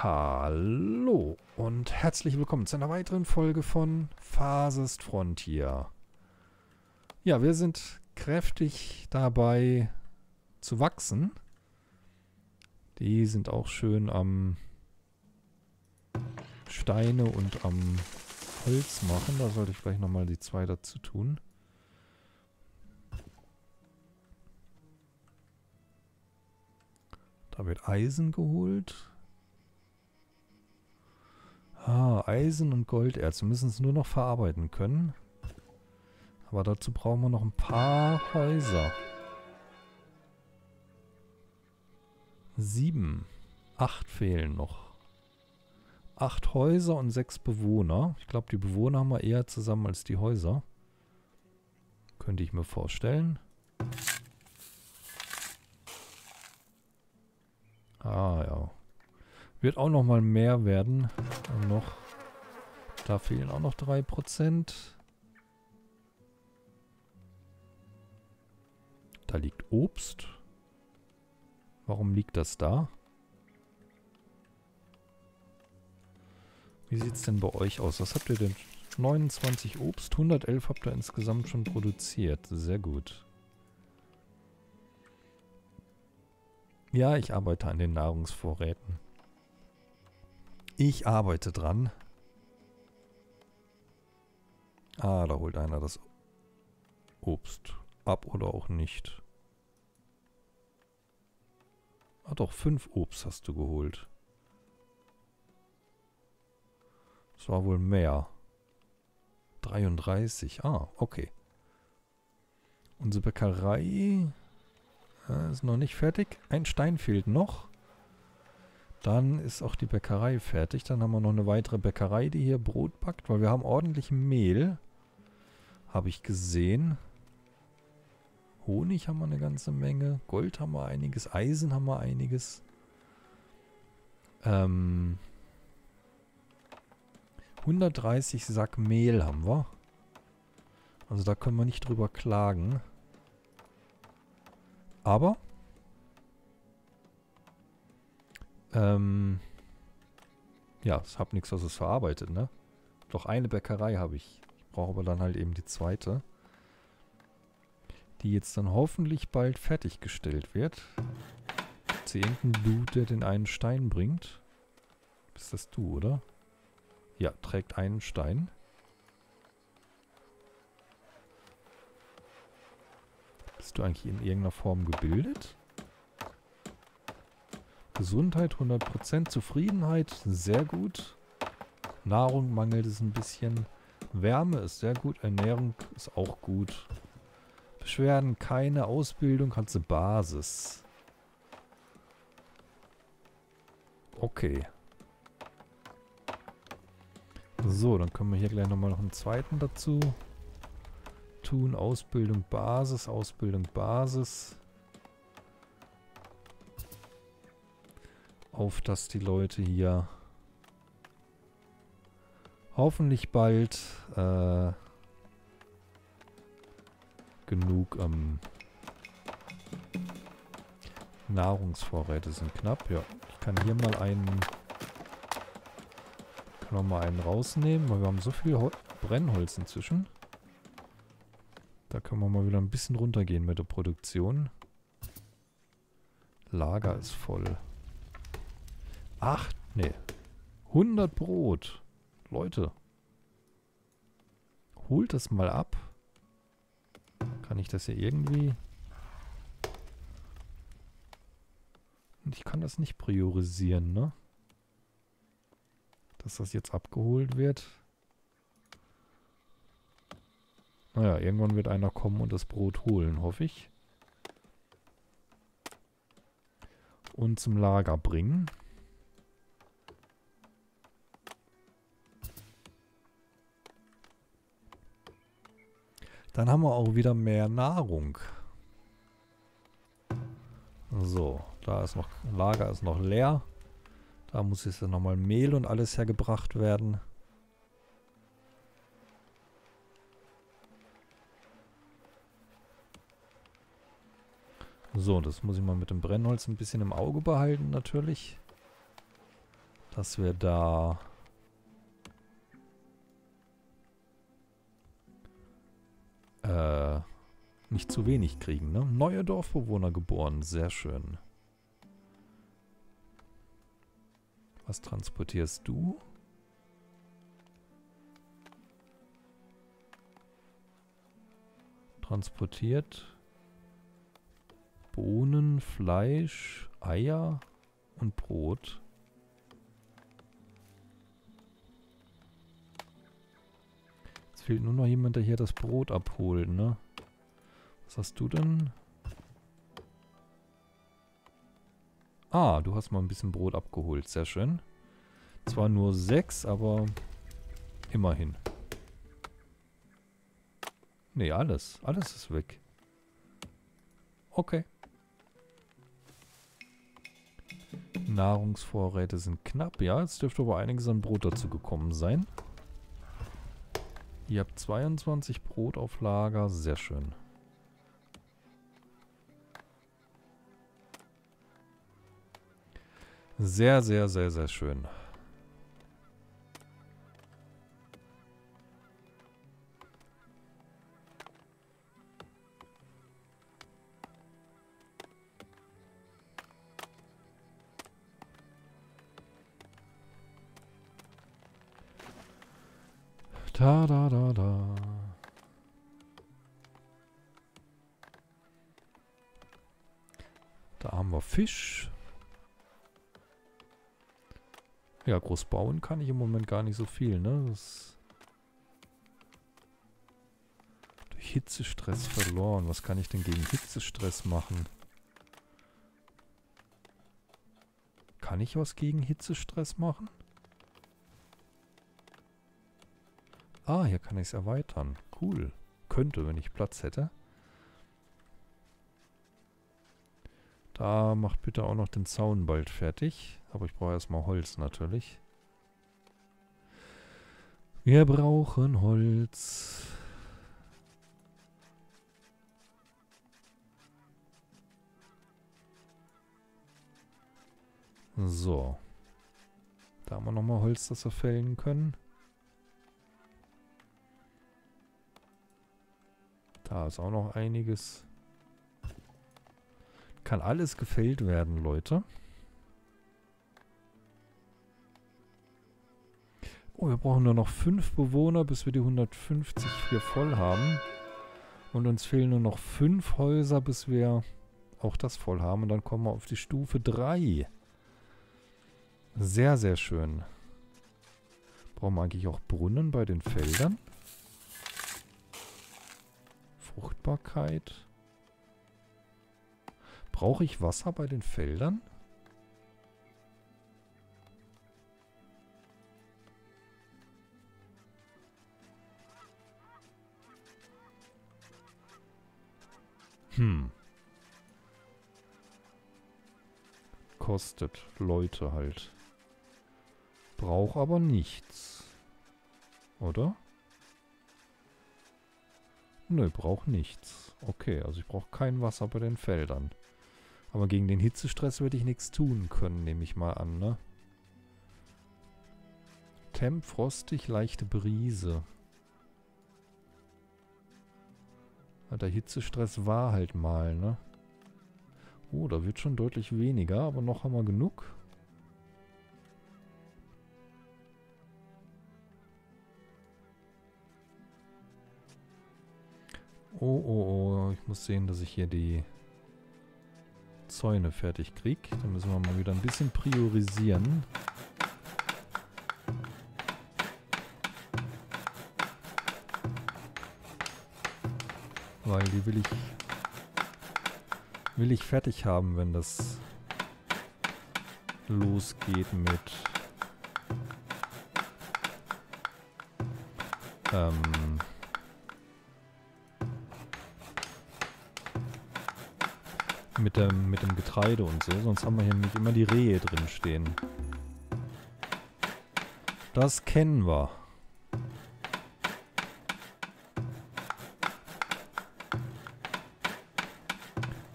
Hallo und herzlich willkommen zu einer weiteren Folge von Farthest Frontier. Ja, wir sind kräftig dabei zu wachsen. Die sind auch schön am Steine und am Holz machen. Da sollte ich vielleicht nochmal die zwei dazu tun. Da wird Eisen geholt. Ah, Eisen und Golderz. Wir müssen es nur noch verarbeiten können. Aber dazu brauchen wir noch ein paar Häuser. 7. 8 fehlen noch. 8 Häuser und 6 Bewohner. Ich glaube, die Bewohner haben wir eher zusammen als die Häuser. Könnte ich mir vorstellen. Ah, ja. Wird auch noch mal mehr werden. Und noch. Da fehlen auch noch 3%. Da liegt Obst. Warum liegt das da? Wie sieht es denn bei euch aus? Was habt ihr denn? 29 Obst, 111 habt ihr insgesamt schon produziert. Sehr gut. Ja, ich arbeite an den Nahrungsvorräten. Ich arbeite dran. Ah, da holt einer das Obst ab oder auch nicht. Ah doch, 5 Obst hast du geholt. Das war wohl mehr. 33. Ah, okay. Unsere Bäckerei ist noch nicht fertig. Ein Stein fehlt noch. Dann ist auch die Bäckerei fertig. Dann haben wir noch eine weitere Bäckerei, die hier Brot backt, weil wir haben ordentlich Mehl. Habe ich gesehen. Honig haben wir eine ganze Menge. Gold haben wir einiges. Eisen haben wir einiges. 130 Sack Mehl haben wir. Also da können wir nicht drüber klagen. Aber ja, es hat nichts, was es verarbeitet, ne? Doch eine Bäckerei habe ich. Ich brauche aber dann halt eben die zweite. Die jetzt dann hoffentlich bald fertiggestellt wird. Ist hier irgendein Dude, der den einen Stein bringt? Bist das du, oder? Ja, trägt einen Stein. Bist du eigentlich in irgendeiner Form gebildet? Gesundheit 100%, Zufriedenheit sehr gut. Nahrung mangelt es ein bisschen. Wärme ist sehr gut, Ernährung ist auch gut. Beschwerden keine, Ausbildung hat sie Basis. Okay. So, dann können wir hier gleich nochmal noch einen zweiten dazu tun. Ausbildung Basis, Ausbildung Basis. Auf dass die Leute hier hoffentlich bald genug Nahrungsvorräte sind knapp. Ja, ich kann hier mal einen rausnehmen, weil wir haben so viel Brennholz inzwischen. Da können wir mal wieder ein bisschen runtergehen mit der Produktion. Lager ist voll. 100 Brot. Leute. Holt das mal ab. Kann ich das hier irgendwie... Und ich kann das nicht priorisieren, ne? Dass das jetzt abgeholt wird. Naja, irgendwann wird einer kommen und das Brot holen, hoffe ich. Und zum Lager bringen. Dann haben wir auch wieder mehr Nahrung. So, da ist noch, Lager ist noch leer. Da muss jetzt nochmal Mehl und alles hergebracht werden. So, das muss ich mal mit dem Brennholz ein bisschen im Auge behalten natürlich. dass wir da nicht zu wenig kriegen, ne? Neue Dorfbewohner geboren, sehr schön. Was transportierst du? Transportiert Bohnen, Fleisch, Eier und Brot. Jetzt fehlt nur noch jemand, der hier das Brot abholt, ne? Was hast du denn? Ah, du hast mal ein bisschen Brot abgeholt. Sehr schön. Zwar nur 6, aber immerhin. Nee, alles. Alles ist weg. Okay. Nahrungsvorräte sind knapp. Ja, jetzt dürfte aber einiges an Brot dazu gekommen sein. Ihr habt 22 Brot auf Lager. Sehr schön. Sehr, sehr, sehr, sehr schön. Da, da, da, da. Da haben wir Fisch. Ja, groß bauen kann ich im Moment gar nicht so viel, ne? Das durch Hitzestress verloren. Was kann ich denn gegen Hitzestress machen? Kann ich was gegen Hitzestress machen? Ah, hier kann ich es erweitern. Cool. Könnte, wenn ich Platz hätte. Da macht bitte auch noch den Zaun bald fertig. Aber ich brauche erstmal Holz natürlich. Wir brauchen Holz. So. Da haben wir nochmal Holz, das wir fällen können. Da ist auch noch einiges. Kann alles gefällt werden, Leute. Oh, wir brauchen nur noch 5 Bewohner, bis wir die 150 hier voll haben. Und uns fehlen nur noch 5 Häuser, bis wir auch das voll haben. Und dann kommen wir auf die Stufe 3. Sehr, sehr schön. Brauchen wir eigentlich auch Brunnen bei den Feldern? Fruchtbarkeit. Brauche ich Wasser bei den Feldern? Kostet Leute halt. Brauche aber nichts. Oder? Nö, brauche nichts. Okay, also ich brauche kein Wasser bei den Feldern. Aber gegen den Hitzestress werde ich nichts tun können, nehme ich mal an, ne? Temp, frostig, leichte Brise. Ja, der Hitzestress war halt mal, ne? Oh, da wird schon deutlich weniger, aber noch haben wir genug. Oh, oh, oh, ich muss sehen, dass ich hier die Zäune fertig kriege. Da müssen wir mal wieder ein bisschen priorisieren. Weil die will ich fertig haben, wenn das losgeht mit dem Getreide und so. Sonst haben wir hier nicht immer die Rehe drin stehen. Das kennen wir.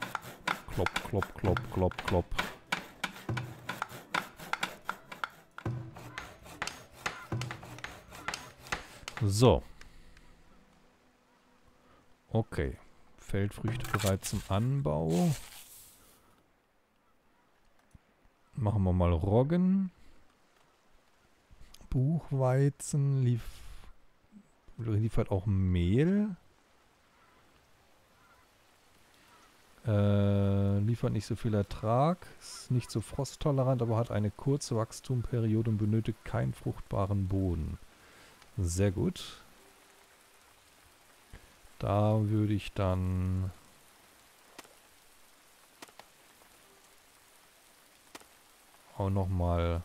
Klopp, klopp, klopp, klopp, klopp. So. Okay. Feldfrüchte bereit zum Anbau. Machen wir mal Roggen. Buchweizen liefert auch Mehl. Liefert nicht so viel Ertrag. Ist nicht so frosttolerant, aber hat eine kurze Wachstumperiode und benötigt keinen fruchtbaren Boden. Sehr gut. Da würde ich dann auch nochmal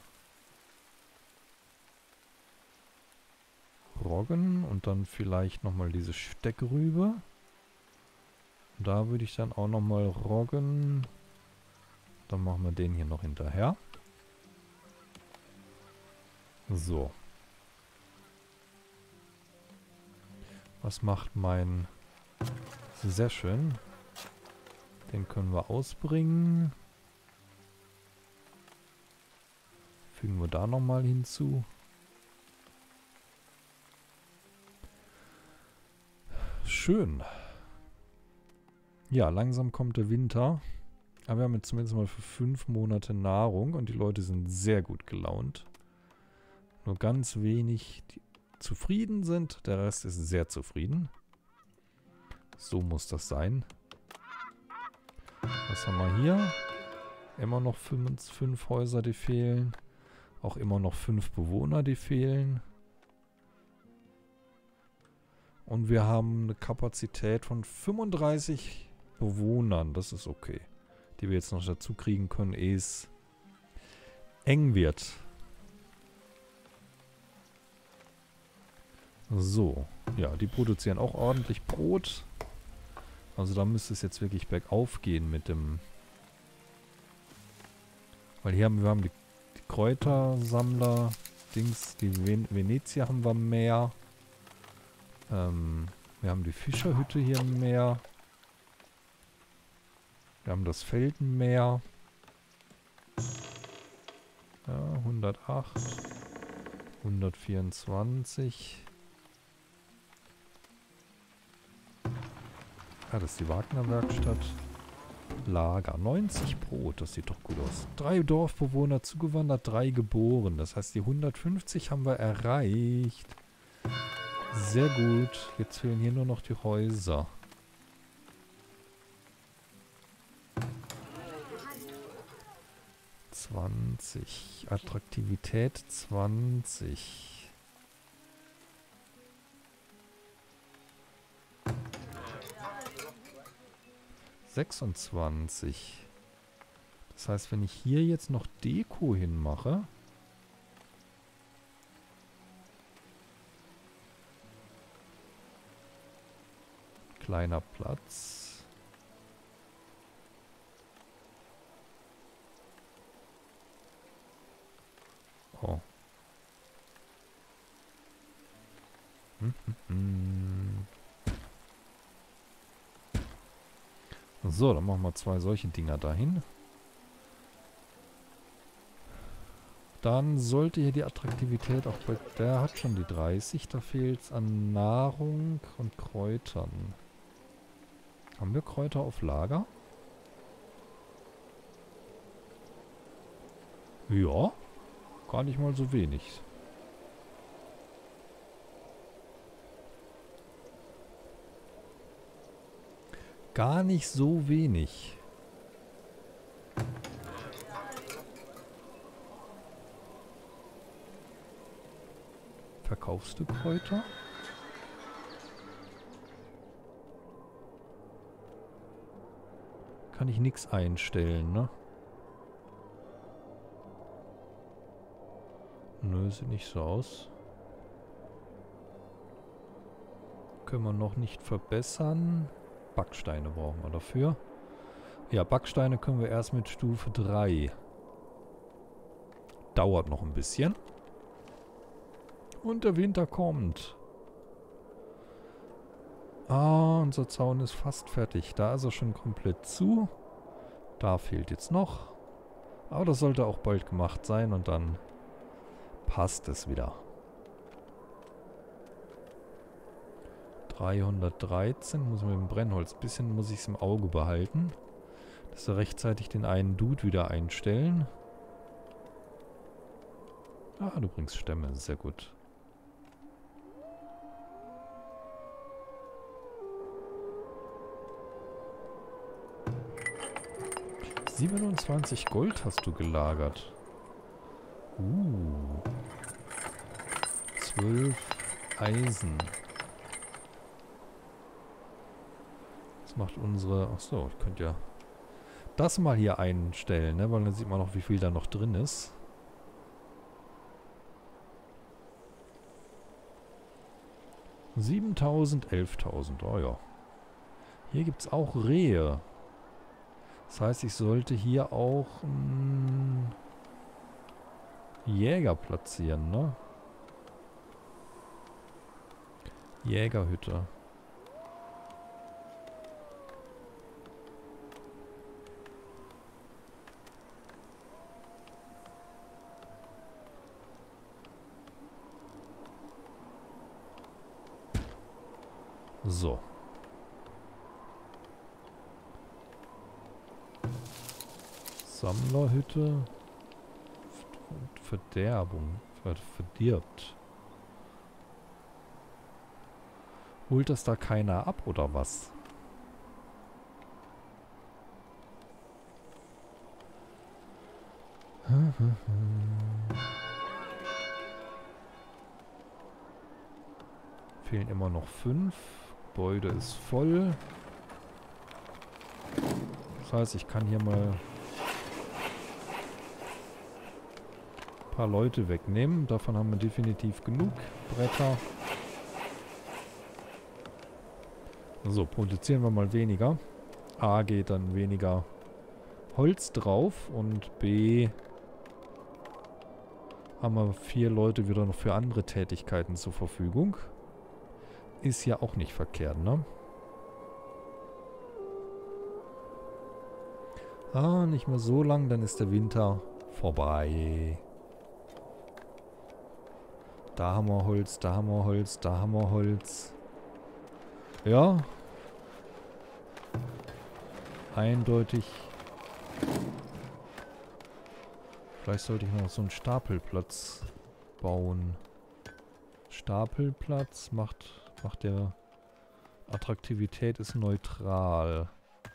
Roggen und dann vielleicht nochmal diese Steckrübe. Da würde ich dann auch nochmal Roggen. Dann machen wir den hier noch hinterher. So. Was macht mein... Sehr schön. Den können wir ausbringen. Fügen wir da nochmal hinzu. Schön. Ja, langsam kommt der Winter. Aber wir haben jetzt zumindest mal für 5 Monate Nahrung und die Leute sind sehr gut gelaunt. Nur ganz wenig, die zufrieden sind. Der Rest ist sehr zufrieden. So muss das sein. Was haben wir hier? Immer noch 5 Häuser, die fehlen. Auch immer noch 5 Bewohner, die fehlen. Und wir haben eine Kapazität von 35 Bewohnern. Das ist okay. Die wir jetzt noch dazu kriegen können, ehe es eng wird. So. Ja, die produzieren auch ordentlich Brot. Also da müsste es jetzt wirklich bergauf gehen mit dem... Weil hier haben wir die Kräutersammler, Dings, die Venetier haben wir mehr. Wir haben die Fischerhütte hier mehr. Wir haben das Feldenmeer. Ja, 108. 124. Ah, das ist die Wagner-Werkstatt. Lager. 90 Brot, das sieht doch gut aus. 3 Dorfbewohner zugewandert, 3 geboren. Das heißt, die 150 haben wir erreicht. Sehr gut. Jetzt fehlen hier nur noch die Häuser. Attraktivität 20. $26. Das heißt, wenn ich hier jetzt noch Deko hinmache... Kleiner Platz. Oh. So, dann machen wir 2 solche Dinger dahin. Dann sollte hier die Attraktivität auch bei... Der hat schon die 30. Da fehlt es an Nahrung und Kräutern. Haben wir Kräuter auf Lager? Ja. Gar nicht mal so wenig. Gar nicht so wenig. Verkaufst du Kräuter? Kann ich nichts einstellen, ne? Nö, sieht nicht so aus. Können wir noch nicht verbessern. Backsteine brauchen wir dafür. Ja, Backsteine können wir erst mit Stufe 3. Dauert noch ein bisschen. Und der Winter kommt. Ah, unser Zaun ist fast fertig. Da ist er schon komplett zu. Da fehlt jetzt noch. Aber das sollte auch bald gemacht sein und dann passt es wieder. 313 muss man mit dem Brennholz. Ein bisschen muss ich es im Auge behalten. Dass wir rechtzeitig den einen Dude wieder einstellen. Ah, du bringst Stämme. Sehr gut. $27 Gold hast du gelagert. 12 Eisen. Das macht unsere... Achso, ich könnte ja das mal hier einstellen, ne? Weil dann sieht man noch, wie viel da noch drin ist. 7.000, 11.000. Oh ja. Hier gibt es auch Rehe. Das heißt, ich sollte hier auch einen Jäger platzieren, ne? Jägerhütte. So. Sammlerhütte. Verderbung. Verdirbt. Holt das da keiner ab, oder was? Fehlen immer noch 5. Gebäude ist voll. Das heißt, ich kann hier mal ein paar Leute wegnehmen. Davon haben wir definitiv genug Bretter. So, produzieren wir mal weniger. A geht dann weniger Holz drauf und B haben wir 4 Leute wieder noch für andere Tätigkeiten zur Verfügung. Ist ja auch nicht verkehrt, ne? Ah, nicht mehr so lang, dann ist der Winter vorbei. Da haben wir Holz, da haben wir Holz, da haben wir Holz. Ja. Eindeutig. Vielleicht sollte ich noch so einen Stapelplatz bauen. Stapelplatz macht der Attraktivität ist neutral.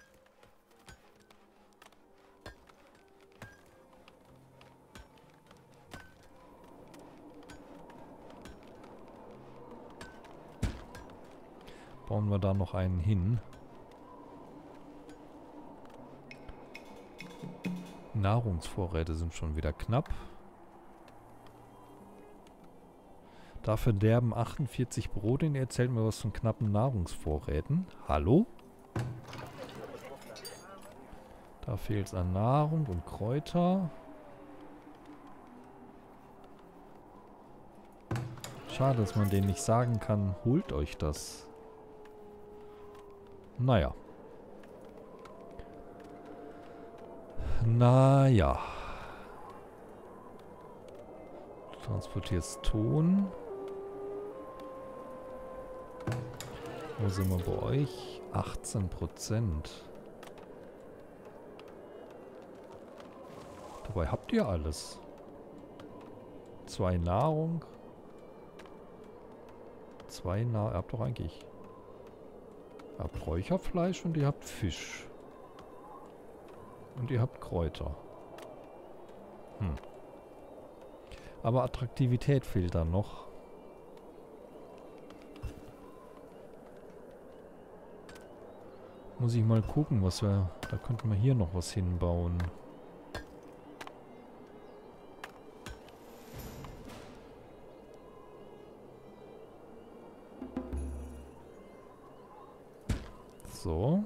Bauen wir da noch einen hin. Nahrungsvorräte sind schon wieder knapp. Da verderben 48 Brote. Ihr erzählt mir was von knappen Nahrungsvorräten. Hallo? Da fehlt es an Nahrung und Kräuter. Schade, dass man denen nicht sagen kann, holt euch das. Naja. Naja. Du transportierst Ton. Wo sind wir bei euch? 18%. Dabei habt ihr alles. 2 Nahrung. 2 Nahrung. Ihr habt doch eigentlich... Ihr habt Räucherfleisch und ihr habt Fisch. Und ihr habt Kräuter. Aber Attraktivität fehlt dann noch. Muss ich mal gucken, was wir... Da könnten wir hier noch was hinbauen. So.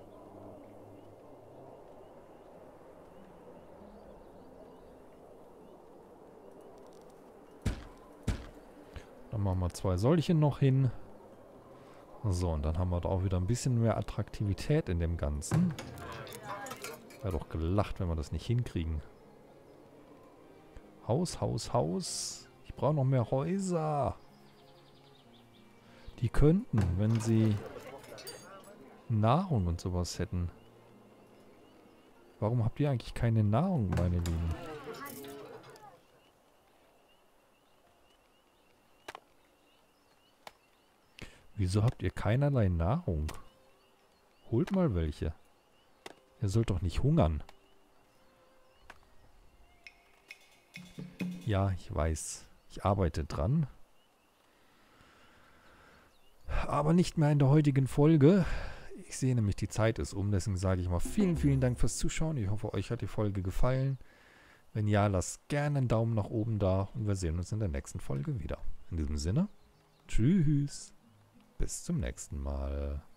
Dann machen wir 2 solche noch hin. So, und dann haben wir da auch wieder ein bisschen mehr Attraktivität in dem Ganzen. Wäre doch gelacht, wenn wir das nicht hinkriegen. Haus, Haus, Haus. Ich brauche noch mehr Häuser. Die könnten, wenn sie Nahrung und sowas hätten. Warum habt ihr eigentlich keine Nahrung, meine Lieben? Wieso habt ihr keinerlei Nahrung? Holt mal welche. Ihr sollt doch nicht hungern. Ja, ich weiß. Ich arbeite dran. Aber nicht mehr in der heutigen Folge. Ich sehe nämlich, die Zeit ist um. Deswegen sage ich mal vielen, vielen Dank fürs Zuschauen. Ich hoffe, euch hat die Folge gefallen. Wenn ja, lasst gerne einen Daumen nach oben da. Und wir sehen uns in der nächsten Folge wieder. In diesem Sinne, tschüss. Bis zum nächsten Mal.